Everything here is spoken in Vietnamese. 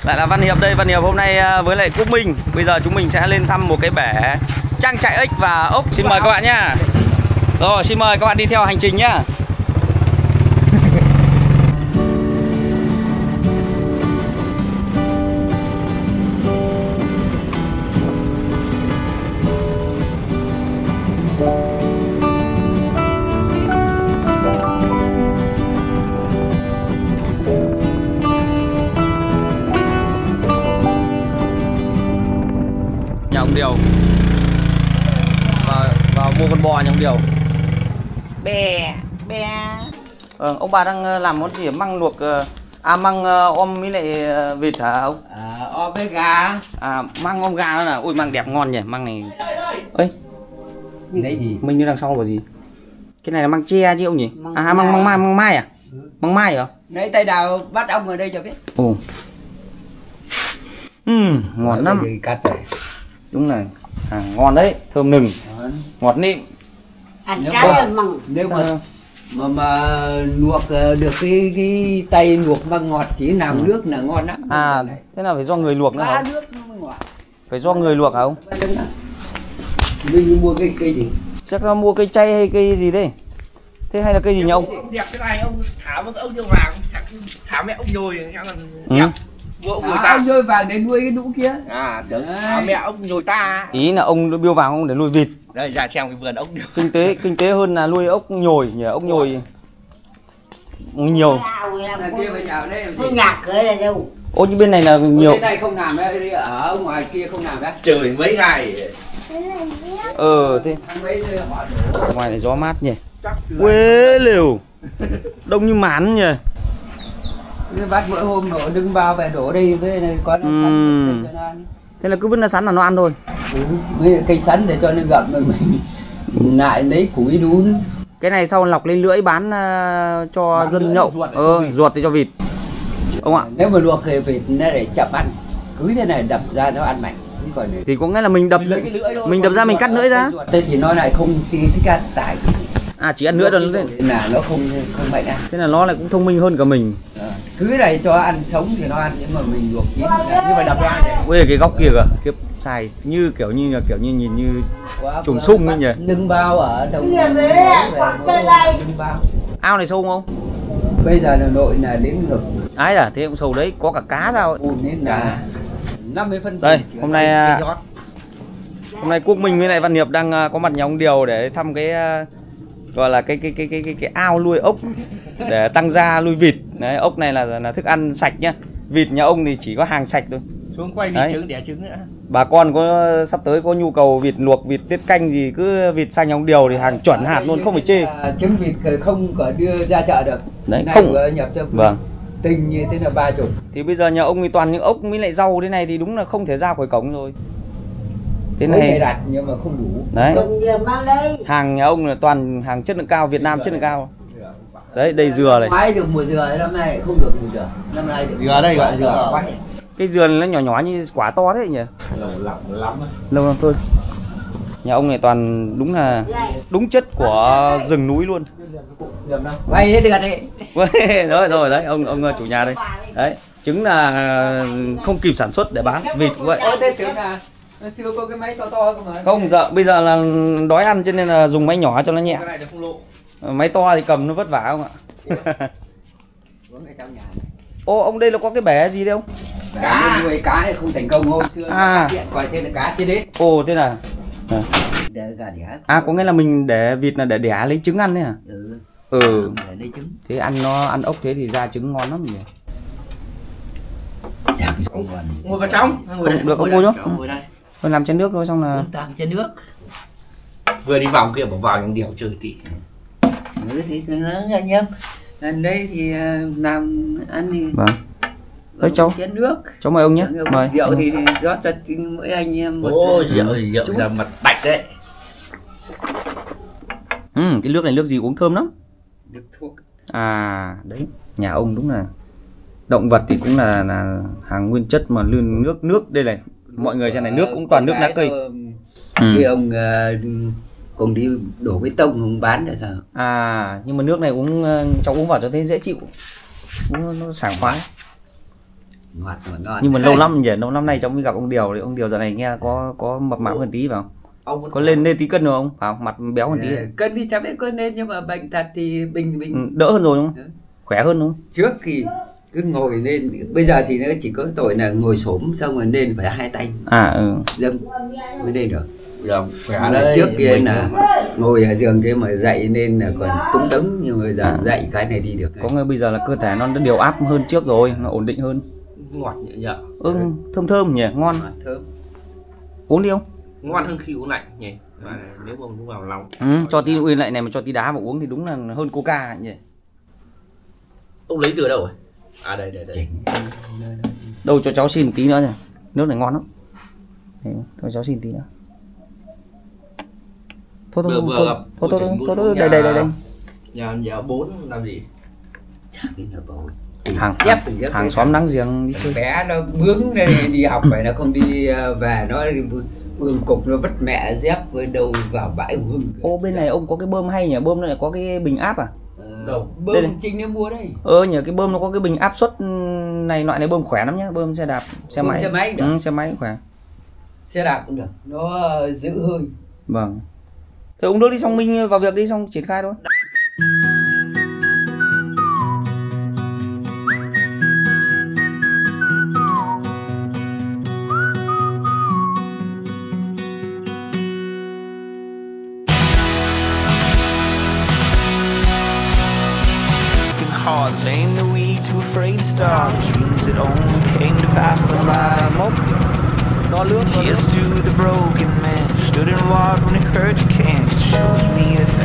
Lại là Văn Hiệp đây. Văn Hiệp hôm nay với lại Quốc Minh. Bây giờ chúng mình sẽ lên thăm một cái bể trang trại ếch và ốc. Xin mời các bạn nhá. Rồi, xin mời các bạn đi theo hành trình nhá. Nhà ông Điều vào mua con bò nhà ông Điều. Bè Ông bà đang làm món gì? Măng luộc măng om với lại vịt hả ông? om với gà. Măng om gà đó nè. Ui măng đẹp ngon nhỉ. Măng này ơi Đấy gì? mình như đằng sau là gì? Cái này là măng tre chứ ông nhỉ? Măng mai à? Măng mai hả? Đấy tay đào bắt ông ở đây cho biết. Ồ. Ngon lắm. Cắt này. Đúng này. Ngon đấy, thơm nừng. Ngọt nịm. Ăn trái măng. Nếu mà luộc được cái tay luộc măng ngọt chỉ làm nước là ngon lắm. Thế nào phải do người luộc nữa hả? Nước nó ngọt. Phải do người luộc hả ông? Mình mua cây gì? Chắc là mua cây chay hay cây gì đây? Thế hay là cây gì nhỉ ông? Ông đẹp cái này ông thả một ông điêu vàng, thả mẹ ông nhồi chắc là đẹp. Mua ông nhồi ta. Ông nhồi vàng để nuôi cái đũ kia. Thả mẹ ông nhồi ta. Ý là ông biêu vàng ông để nuôi vịt. Đây ra xem cái vườn ốc điêu. Kinh tế hơn là nuôi ốc nhồi nhỉ, ốc nhồi nhiều. Cái nhà cửa là đâu? Ô như bên này là nhiều. Bên này không làm đấy, ở ngoài kia không làm đấy. Trời mấy ngày. Thế. Ngoài này gió mát nhỉ. Quê liều. Đông như mán nhỉ. Bắt mỗi hôm đổ đừng bao về đổ đây với này có nó sắn cho nó ăn. Thế là cứ vứt nó sắn là nó ăn thôi. Với cây sắn để cho nó gặm rồi mình lại lấy củi đun. Cái này sau lọc lên lưỡi bán cho dân nhậu. Ruột thì cho vịt. Ông ạ. Nếu mà luộc thì vịt nó để chậm ăn. Cứ thế này đập ra nó ăn mạnh. Thì có nghĩa là mình đập ra mình cắt lưỡi ra. Thế thì nó lại không thích ăn tải. Chỉ ăn nữa rồi lên. Là nó không mạnh ăn. Thế là nó lại cũng thông minh hơn cả mình. Cứ này cho ăn sống thì nó ăn, nhưng mà mình luộc chín như vậy đập ra này. Ui cái góc kia kìa, kiếp xài như kiểu như nhìn như trùng sung ấy nhỉ. Nâng bao ở đâu? Ao này sâu không? Bây giờ là nội là đến ngực. Thế cũng sâu đấy, có cả cá sao? Nên là 50 phân. Đây, hôm nay Quốc Minh với lại Văn Hiệp đang có mặt nhà ông Điều để thăm cái gọi là cái ao nuôi ốc để tăng gia nuôi vịt. Đấy, ốc này là thức ăn sạch nhá. Vịt nhà ông thì chỉ có hàng sạch thôi. Xuống quay vịt trứng đẻ trứng nữa. Bà con sắp tới có nhu cầu vịt luộc, vịt tiết canh gì cứ vịt xanh nhà ông Điều thì hàng chuẩn hạt luôn, không phải chê. Trứng vịt không có đưa ra chợ được. Đấy, không nhập cho vâng. Tinh như thế là 30. Thì bây giờ nhà ông thì toàn những ốc với lại rau thế này thì đúng là không thể ra khỏi cổng rồi. Thế này đặt nhưng mà không đủ. Đấy. Hàng nhà ông là toàn hàng chất lượng cao, Việt Nam chất lượng cao. Đấy, đây dừa này. Mai được mùa dừa, năm nay không được mùa dừa. Năm nay được dừa đây gọi dừa quay. Cái dừa này nó nhỏ như quả to thế nhỉ? Lâu lắm thôi. Nhà ông này toàn đúng chất của rừng núi luôn. Quay đấy được đấy. Rồi đấy, ông chủ nhà đây. Đấy, trứng là không kịp sản xuất để bán, vịt cũng vậy. Nó chưa có cái máy to cơ mà. Không, bây giờ là đói ăn cho nên là dùng máy nhỏ cho nó nhẹ. Cái này thì không lộ. Máy to thì cầm nó vất vả không ạ? Ông đây là có cái bể gì đấy không? Cá nuôi cá này không thành công hôm xưa. Coi thế là cá chết đấy. Thế là để gà đẻ. có nghĩa là mình để vịt là để đẻ lấy trứng ăn đấy hả? Để lấy trứng. Thế ăn ốc thế thì ra trứng ngon lắm nhỉ. Ngồi vào trong. Được ông ngồi chứ? Ngồi đây. Thôi làm chén nước thôi xong là. Chén nước. Vừa đi vòng kia bảo vào những điều chơi tí. Thì anh em. Gần đây thì làm ăn thì. Vâng. Cháu. Chén nước. Cháu mời ông nhé. Mời. Rượu thì rót cho mỗi anh em một. Rượu là mật bạch đấy. Cái nước này nước gì uống thơm lắm. Nước thuốc. Đấy, nhà ông đúng là động vật thì cũng là hàng nguyên chất mà nước đây này. Mọi người trên này nước cũng toàn nước lá cây. Khi ông cùng đi đổ bê tông ông bán để sao? Nhưng mà nước này cháu uống vào cho thấy dễ chịu, nó sảng khoái. ngọt mà ngon. Nhưng mà lâu lắm nhỉ, lâu năm nay cháu mới gặp ông Điều thì ông Điều giờ này nghe có mập mạp hơn tí vào. Ông vẫn Có lên tí cân rồi không? Phải không? Mặt béo hơn tí. Cân thì chả biết cân lên nhưng mà bệnh thật thì bình Đỡ hơn rồi đúng không? Khỏe hơn đúng không? Trước thì cứ ngồi lên, bây giờ thì nó chỉ có tội là ngồi xổm xong rồi lên phải hai tay dâng mới lên được. giờ khỏe đấy. Trước kia là ngồi ở giường kia mà dậy nên là còn túng túng, nhưng mà bây giờ dậy cái này đi được. Có người bây giờ là cơ thể nó đã điều áp hơn trước rồi, nó ổn định hơn. Ngọt nhẹ nhẹ. Thơm thơm nhỉ, ngon. Thơm. Uống đi không? Ngon hơn khi uống lạnh nhỉ. Nếu mà uống vào lòng. Cho tí uống lại này mà cho tí đá vào uống thì đúng là hơn Coca nhỉ. Ông lấy từ đâu rồi? À đây. Đâu cho cháu xin tí nữa rồi. Nước này ngon lắm. Thôi cháu xin tí nữa. Thôi đây. Nhà 4 làm gì? Chả biết là bầu. Hàng xóm láng giềng đi chơi. Bé nó bướng đây đi học phải nó không đi về, nó vương cục nó vứt mẹ dép với đầu vào bãi hương. Ô bên này ông có cái bơm hay nhỉ, bơm này có cái bình áp à? Đâu, bơm chính nó mua đây. Nhỉ, cái bơm nó có cái bình áp suất này, loại này bơm khỏe lắm nhá, bơm xe đạp, xe máy được. Xe máy khỏe. Xe đạp cũng được, nó giữ hơi. Vâng. Thế uống nước đi xong mình vào việc đi xong triển khai thôi. Hard, lame, the weak, too afraid to start. The dreams that only came to pass the light. Here's to the broken man who stood and walked when he heard you came. Shows me the